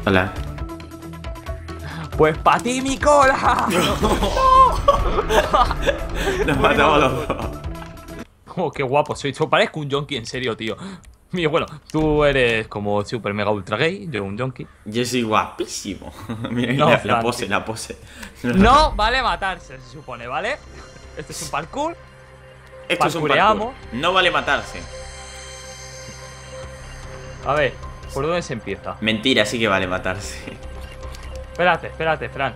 Hola. Pues para ti, mi cola. Nos matamos los dos. Oh, qué guapo soy. Yo parezco un yonki, en serio, tío. Mira, bueno, tú eres como super mega ultra gay, yo un yonki. Yo soy guapísimo. Mira No, la pose, la pose. No vale matarse, se supone, ¿vale? Este es un parkour. Esto es un Parkoureamos. parkour. No vale matarse. A ver, ¿por dónde se empieza? Mentira, sí que vale matarse. Espérate, Fran.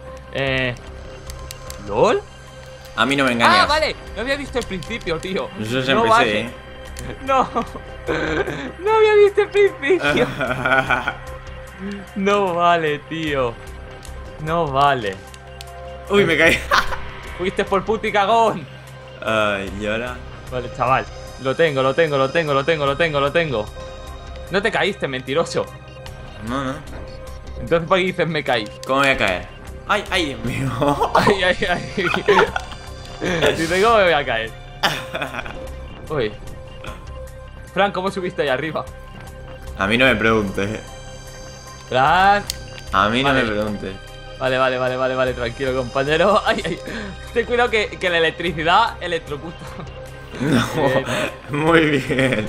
¿LOL? A mí no me engañas. Ah, vale, no había visto el principio, tío. Yo ya No empecé, vale. No. No había visto el principio. No vale, tío. No vale. Uy, me caí. Fuiste por puti cagón. Ay, ¿y ahora? Vale, chaval. Lo tengo. No te caíste, mentiroso. No, no. Entonces, ¿para qué dices me caí? ¿Cómo voy a caer? Ay, ay, Dios mío. Ay. Dice, ¿cómo me voy a caer? Uy. Fran, ¿cómo subiste ahí arriba? A mí no me preguntes. Fran. A mí no Vale. me preguntes. Vale, tranquilo, compañero. Ay. Ten cuidado que la electricidad electrocuta. No, muy bien.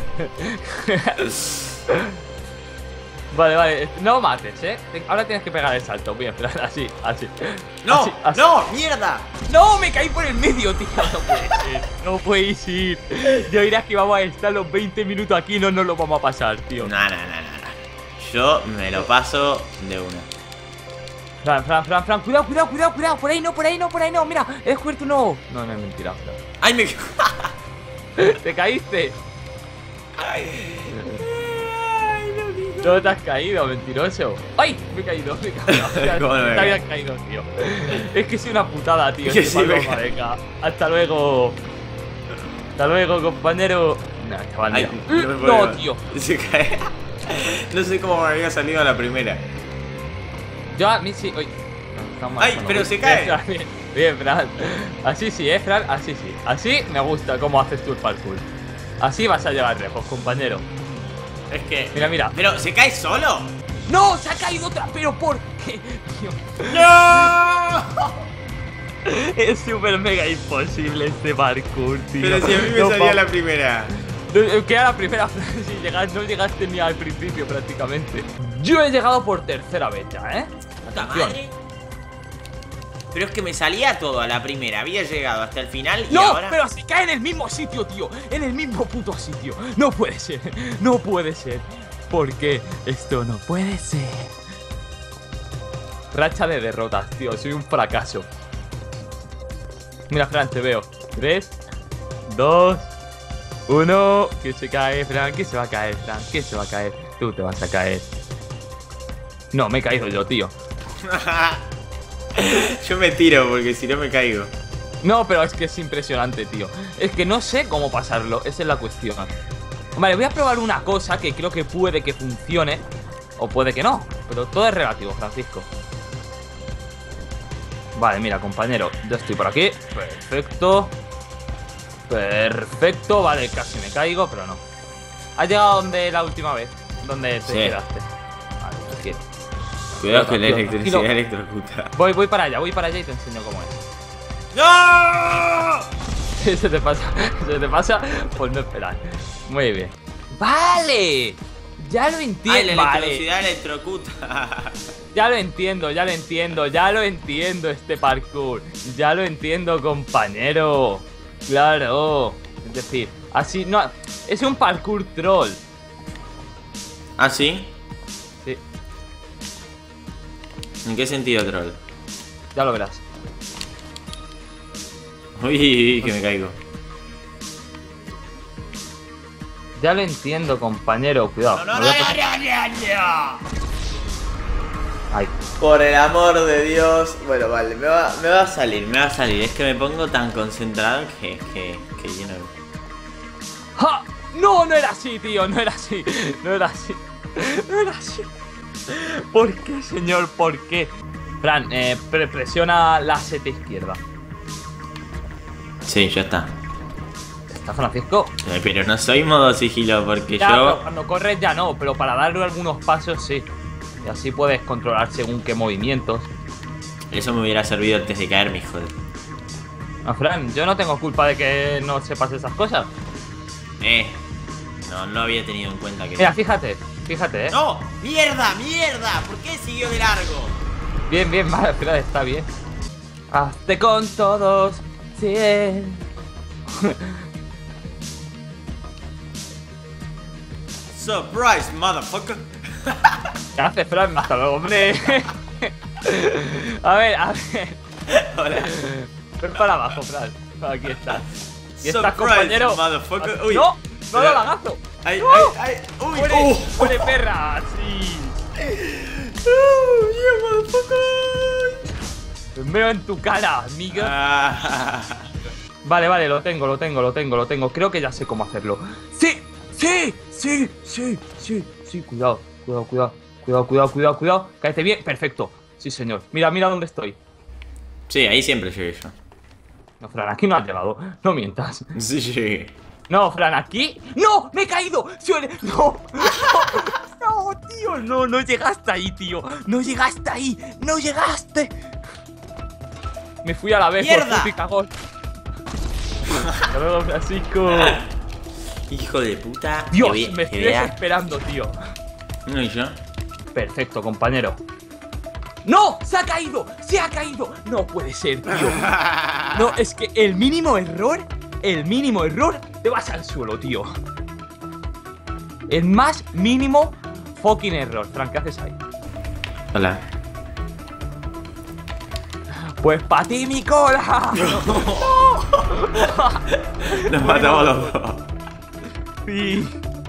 Vale, no mates, ahora tienes que pegar el salto. Bien, Fran, así. ¡No! Así. ¡No! ¡Mierda! ¡No! Me caí por el medio, tío. No puedes ir. Yo dirás que vamos a estar los 20 minutos aquí y no nos lo vamos a pasar, tío. No. Yo me lo paso de una. Fran, cuidado. Por ahí no. Mira, he descubierto uno. No, es mentira, Fran. ¡Ay, me... ¿Te caíste? Ay, No te has caído, mentiroso. ¡Ay! Me he caído. ¿Cómo no me Te había caí? caído, tío. Es que soy una putada, tío. Que este sí me paloma, caí. venga. Hasta luego. Hasta luego, compañero. No, chaval, Ay, mira. me No, puedo- tío. Se cae. No sé cómo me había salido a la primera. Yo a mí sí. Uy. No, estamos Ay, avanzando pero muy se bien, cae. Fran, Bien, Fran. Así sí, Fran. Así sí. Así me gusta cómo haces tú el parkour. Así vas a llevar lejos, compañero. Es que... Mira. ¿Pero se cae solo? ¡No! ¡Se ha caído otra! ¿Pero por qué, tío? ¡No! Es súper mega imposible este parkour, tío. Pero si a mí me No, salía la primera. Que era la primera frase, si no llegaste ni al principio prácticamente. Yo he llegado por tercera vez ya, ¿Puta Atención. madre? Pero es que me salía todo a la primera. Había llegado hasta el final y No, ahora... pero se cae en el mismo sitio, tío. En el mismo puto sitio. No puede ser. ¿Por qué? Esto no puede ser. Racha de derrotas, tío. Soy un fracaso. Mira, Fran, te veo. 3, 2, 1. Que se cae, Fran. Que se va a caer, Fran. Que se va a caer. Tú te vas a caer. No, me he caído yo, tío. Yo me tiro porque si no me caigo. No, pero es que es impresionante, tío. Es que no sé cómo pasarlo. Esa es la cuestión. Vale, voy a probar una cosa que creo que puede que funcione. O puede que no. Pero todo es relativo, Francisco. Vale, mira, compañero. Ya estoy por aquí. Perfecto. Vale, casi me caigo, pero no. ¿Has llegado donde la última vez? ¿Dónde te Sí. quedaste? Vale, aquí. Cuidado que la Tranquilo, electricidad tranquilo. electrocuta. Voy para allá y te enseño cómo es. ¡No! ¿Se te pasa? Pues no esperar. Muy bien. ¡Vale! Ya lo ¡Ay, entiendo. la Vale. electricidad electrocuta! Ya lo entiendo este parkour. Ya lo entiendo, compañero. Claro. Es decir, así no. Es un parkour troll. ¿Ah, sí? Sí, ¿En qué sentido, troll? ya lo verás. Uy, que me caigo. Ya lo entiendo, compañero. Cuidado. ¡No, me voy a pasar- no! Ay. Por el amor de Dios. Bueno, vale, me va a salir, Es que me pongo tan concentrado que yo no... ¡Ja! No, no era así, tío. No era así. ¿Por qué, señor? ¿Por qué? Fran, presiona la seta izquierda. Sí, ya está. ¿Está, Francisco? Pero no soy modo sigilo porque Ya, pero yo... cuando corres ya no, pero para darle algunos pasos sí. Y así puedes controlar según qué movimientos. Eso me hubiera servido antes de caerme, hijo de... No, Fran, yo no tengo culpa de que no sepas esas cosas. No había tenido en cuenta que... Mira, fíjate, ¡No! ¡Mierda, mierda! ¿Por qué siguió de largo? Bien, vale, Fran, está bien. Hazte con todos, sí. Surprise, motherfucker. ¿Qué haces, Fran? Hasta luego, hombre. A ver. Hola. Ven para abajo, Fran. Aquí estás. Y estás, Surprise, compañero. motherfucker. Uy. ¡No! ¡No lo lagazo! ¡Ay, ¡No! ay! ¡Uy! ¡Muere, perra! ¡Sí! ¡Yeah, motherfucker! Me veo en tu cara, amiga. Vale, lo tengo. Creo que ya sé cómo hacerlo. ¡Sí! Cuidado. Cállate bien. Perfecto. Sí, señor. Mira dónde estoy. Sí, ahí siempre llegué yo. No, Fran, aquí no has llegado. No mientas. Sí, llegué. No, Fran, aquí. ¡No! ¡Me he caído! ¡No! ¡No, tío! No llegaste ahí, tío. No llegaste. Me fui a la vez. ¡Mierda! Por cagón. Hasta luego, Francisco. Hijo de puta. Dios, me estoy desesperando, tío. No, ¿y yo? Perfecto, compañero. ¡No! ¡Se ha caído! No puede ser, tío. No, es que el mínimo error te vas al suelo, tío. El más mínimo fucking error. Fran, ¿qué haces ahí? Hola. Pues para ti, mi cola. Nos matamos los dos. Sí.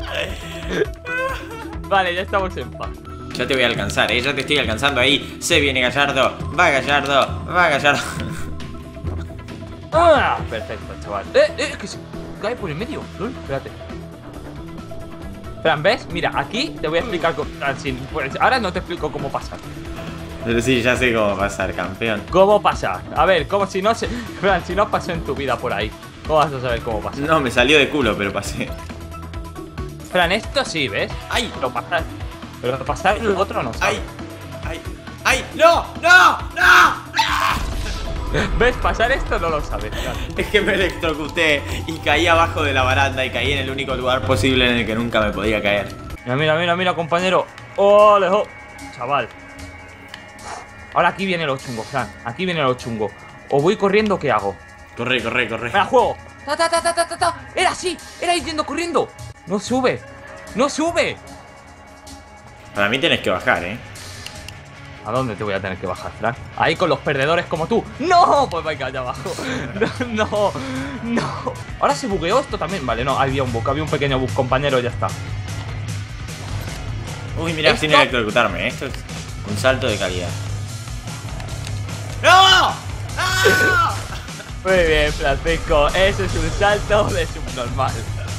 Vale, ya estamos en paz. Ya te voy a alcanzar, ya te estoy alcanzando ahí. Se viene Gallardo. Va Gallardo. Ah, perfecto, chaval. Que se cae por el medio. Espérate. Fran, ¿ves? Mira, aquí te voy a explicar pues, ahora no te explico cómo pasar. Pero sí, ya sé cómo pasar, campeón. ¿Cómo pasar? A ver, como si no se... Fran, si no pasó en tu vida por ahí, ¿cómo vas a saber cómo pasar? No, me salió de culo, pero pasé. Fran, esto sí, ¿ves? ¡Ay! Pero pasar lo otro no sabes. ¡Ay! ¡No! ¿Ves? Pasar esto no lo sabes, Fran. Es que me electrocuté y caí abajo de la baranda y caí en el único lugar posible en el que nunca me podía caer. Mira, compañero. ¡Ole, oh! Chaval. Ahora aquí viene lo chungo, Fran. Aquí viene lo chungo. ¿O voy corriendo o qué hago? Corre. ¡Venga, juego! ¡Ta! ¡Era así! ¡Era yendo corriendo! ¡No sube! Para mí tenés que bajar, ¿A dónde te voy a tener que bajar, Fran? Ahí con los perdedores como tú. ¡No! Pues venga, allá abajo. No. Ahora se bugueó esto también. Vale, no, había un pequeño bug, compañero, ya está. Uy, mira, sin electrocutarme. Esto es un salto de calidad. ¡No! Muy bien, Francisco. Eso es un salto de subnormal.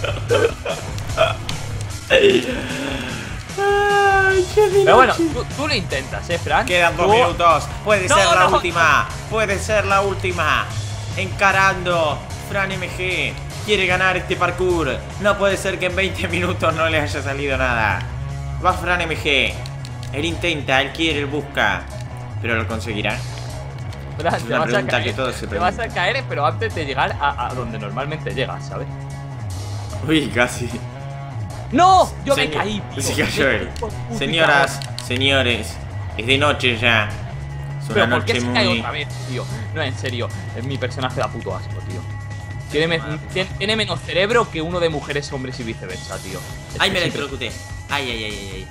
Pero bueno, tú lo intentas, Fran. Quedan 2 minutos. Puede ser la última. Encarando. Fran MG quiere ganar este parkour. No puede ser que en 20 minutos no le haya salido nada. Va Fran MG. Él intenta, él quiere, él busca. ¿Pero lo conseguirá? Fran, Es una pregunta que todos se te vas preguntan. a caer, pero antes de llegar a donde normalmente llegas, ¿sabes? Uy, casi. ¡No! Yo me caí, tío. Se cayó él. Señoras, señores, es de noche ya. Es una Pero ¿por qué noche se cae muy... otra vez, tío? No, en serio, mi personaje da puto asco, tío. Tiene menos cerebro que uno de mujeres, hombres y viceversa, tío. Ay, me electrocuté. Ay.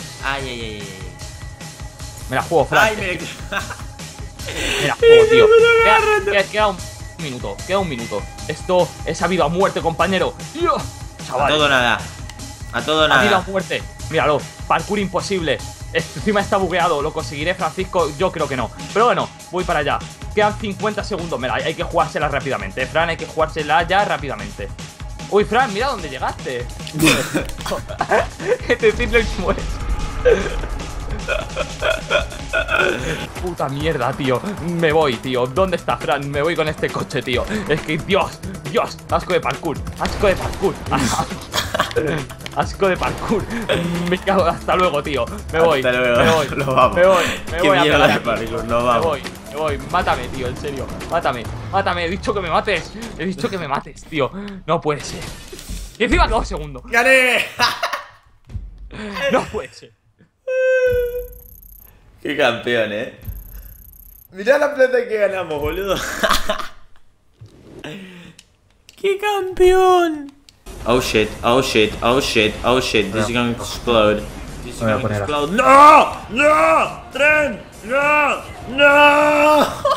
Me la juego, Fran. Ay, me electrocuté. Me la juego, tío. Queda un minuto. Esto es a vida o muerte, compañero. Dios, chaval. A todo nada. A vida o muerte. Míralo, parkour imposible. Encima está bugueado. ¿Lo conseguiré, Francisco? Yo creo que no. Pero bueno, voy para allá. Quedan 50 segundos. Mira, hay que jugársela rápidamente, Fran, hay que jugársela ya rápidamente. Uy, Fran, mira dónde llegaste. Este ciclo es puta mierda, tío. Me voy, tío. ¿Dónde está, Fran? Me voy con este coche, tío. Es que, Dios, asco de parkour. Asco de parkour. Me cago, hasta luego, tío. Me voy. Hasta luego. Me voy. Nos vamos. Me voy. Me Qué voy a mierda pegar de aquí. parkour, nos vamos. Me voy. Mátame, tío, en serio. Mátame. He dicho que me mates. He dicho que me mates, tío. No puede ser. Y encima quedó segundo. ¡Gané! No puede ser. Qué campeón, Mirá la plata que ganamos, boludo. ¡Qué campeón! Oh shit, oh shit, oh shit, oh shit. This is gonna explode. This is Voy a gonna poner explode. ¡No! ¡No! ¡Tren! ¡No! ¡No!